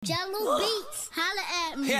Jello Beats, holla at me.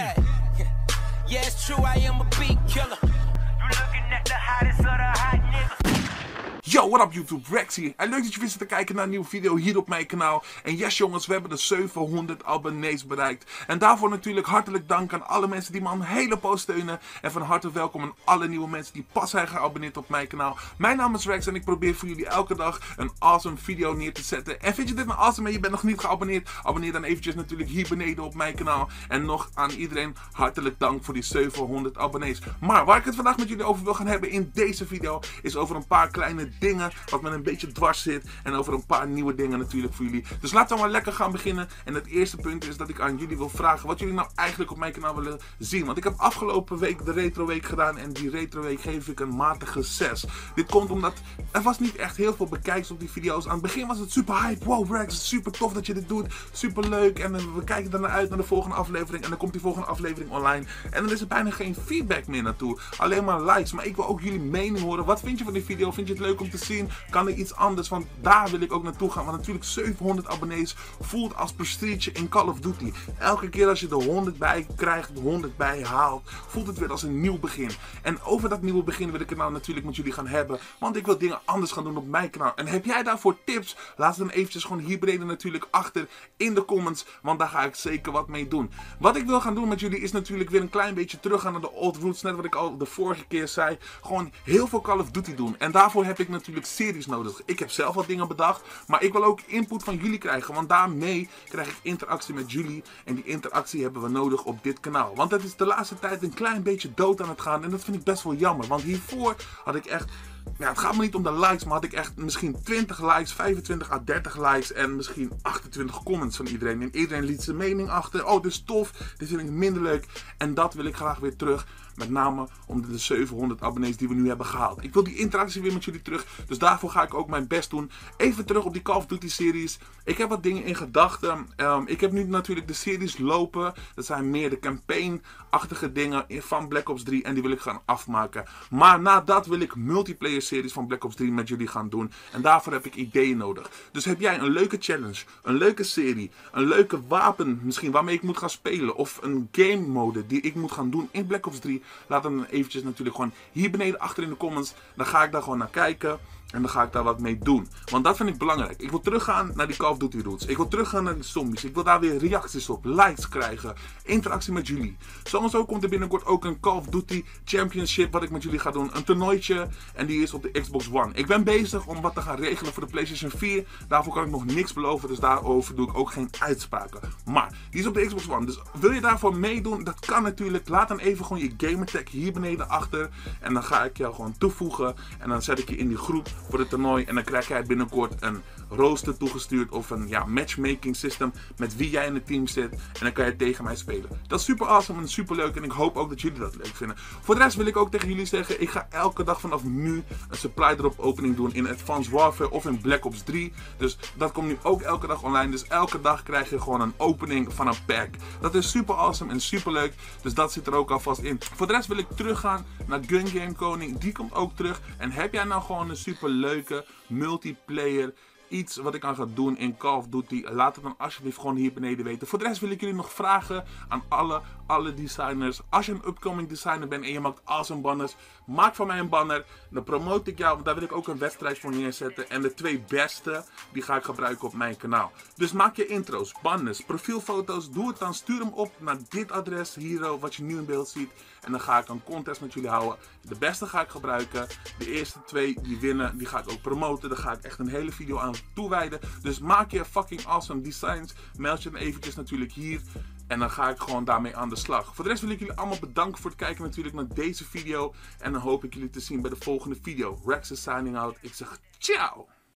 Yeah, it's true, I am a beat killer. You looking at the hottest of the hot niggas. Yo, what up YouTube, Rex hier. En leuk dat je weer zit te kijken naar een nieuwe video hier op mijn kanaal. En yes jongens, we hebben de 700 abonnees bereikt. En daarvoor natuurlijk hartelijk dank aan alle mensen die me al een hele post steunen. En van harte welkom aan alle nieuwe mensen die pas zijn geabonneerd op mijn kanaal. Mijn naam is Rex en ik probeer voor jullie elke dag een awesome video neer te zetten. En vind je dit nou awesome en je bent nog niet geabonneerd? Abonneer dan eventjes natuurlijk hier beneden op mijn kanaal. En nog aan iedereen hartelijk dank voor die 700 abonnees. Maar waar ik het vandaag met jullie over wil gaan hebben in deze video is over een paar kleine dingen wat me een beetje dwars zit en over een paar nieuwe dingen natuurlijk voor jullie. Dus laten we maar lekker gaan beginnen. En het eerste punt is dat ik aan jullie wil vragen wat jullie nou eigenlijk op mijn kanaal willen zien. Want ik heb afgelopen week de retro week gedaan en die retro week geef ik een matige 6. Dit komt omdat er was niet echt heel veel bekijks op die video's. Aan het begin was het super hype. Wow Rex, super tof dat je dit doet. Super leuk en we kijken daarna uit naar de volgende aflevering en dan komt die volgende aflevering online. En dan is er bijna geen feedback meer naartoe. Alleen maar likes. Maar ik wil ook jullie mening horen. Wat vind je van die video? Vind je het leuk om te zien? Kan er iets anders? Want daar wil ik ook naartoe gaan. Want natuurlijk 700 abonnees voelt als prestige in Call of Duty. Elke keer als je er 100 bij krijgt, 100 bij haalt, voelt het weer als een nieuw begin. En over dat nieuwe begin wil ik het nou natuurlijk met jullie gaan hebben. Want ik wil dingen anders gaan doen op mijn kanaal. En heb jij daarvoor tips? Laat ze dan eventjes gewoon hier beneden natuurlijk achter in de comments. Want daar ga ik zeker wat mee doen. Wat ik wil gaan doen met jullie is natuurlijk weer een klein beetje teruggaan naar de old roots. Net wat ik al de vorige keer zei. Gewoon heel veel Call of Duty doen. En daarvoor heb ik natuurlijk series nodig. Ik heb zelf wat dingen bedacht. Maar ik wil ook input van jullie krijgen. Want daarmee krijg ik interactie met jullie. En die interactie hebben we nodig op dit kanaal. Want het is de laatste tijd een klein beetje dood aan het gaan. En dat vind ik best wel jammer. Want hiervoor had ik echt... Ja, het gaat me niet om de likes, maar had ik echt misschien 20 likes, 25 à 30 likes en misschien 28 comments van iedereen. En iedereen liet zijn mening achter. Oh, dit is tof, dit vind ik minder leuk. En dat wil ik graag weer terug. Met name om de 700 abonnees die we nu hebben gehaald. Ik wil die interactie weer met jullie terug. Dus daarvoor ga ik ook mijn best doen. Even terug op die Call of Duty series. Ik heb wat dingen in gedachten. Ik heb nu natuurlijk de series lopen. Dat zijn meer de campaign-achtige dingen van Black Ops 3. En die wil ik gaan afmaken. Maar na dat wil ik multiplayer series van Black Ops 3 met jullie gaan doen. En daarvoor heb ik ideeën nodig. Dus heb jij een leuke challenge, een leuke serie, een leuke wapen misschien waarmee ik moet gaan spelen. Of een game mode die ik moet gaan doen in Black Ops 3. Laat dan eventjes natuurlijk gewoon hier beneden achter in de comments. Dan ga ik daar gewoon naar kijken. En dan ga ik daar wat mee doen. Want dat vind ik belangrijk. Ik wil teruggaan naar die Call of Duty roots. Ik wil teruggaan naar de zombies. Ik wil daar weer reacties op, likes krijgen. Interactie met jullie. Sowieso komt er binnenkort ook een Call of Duty Championship wat ik met jullie ga doen. Een toernooitje. En die is op de Xbox One. Ik ben bezig om wat te gaan regelen voor de PlayStation 4. Daarvoor kan ik nog niks beloven. Dus daarover doe ik ook geen uitspraken. Maar die is op de Xbox One. Dus wil je daarvoor meedoen? Dat kan natuurlijk. Laat dan even gewoon je gamertag hier beneden achter. En dan ga ik jou gewoon toevoegen. En dan zet ik je in die groep voor het toernooi en dan krijg jij binnenkort een rooster toegestuurd of een matchmaking system met wie jij in het team zit en dan kan je tegen mij spelen. Dat is super awesome en super leuk en ik hoop ook dat jullie dat leuk vinden. Voor de rest wil ik ook tegen jullie zeggen, ik ga elke dag vanaf nu een supply drop opening doen in Advanced Warfare of in Black Ops 3. Dus dat komt nu ook elke dag online, dus elke dag krijg je gewoon een opening van een pack. Dat is super awesome en super leuk, dus dat zit er ook alvast in. Voor de rest wil ik teruggaan naar Gun Game Koning, die komt ook terug. En heb jij nou gewoon een super leuke multiplayer iets wat ik aan ga doen in Call of Duty, laat het dan alsjeblieft gewoon hier beneden weten. Voor de rest wil ik jullie nog vragen aan alle designers. Als je een upcoming designer bent en je maakt awesome banners, maak van mij een banner. Dan promote ik jou, want daar wil ik ook een wedstrijd voor neerzetten. En de 2 beste, die ga ik gebruiken op mijn kanaal. Dus maak je intro's, banners, profielfoto's. Doe het dan, stuur hem op naar dit adres hier, wat je nu in beeld ziet. En dan ga ik een contest met jullie houden. De beste ga ik gebruiken. De eerste 2 die winnen, die ga ik ook promoten. Daar ga ik echt een hele video aan toewijden. Dus maak je fucking awesome designs. Meld je dan eventjes natuurlijk hier. En dan ga ik gewoon daarmee aan de slag. Voor de rest wil ik jullie allemaal bedanken voor het kijken natuurlijk naar deze video. En dan hoop ik jullie te zien bij de volgende video. Rex is signing out. Ik zeg ciao.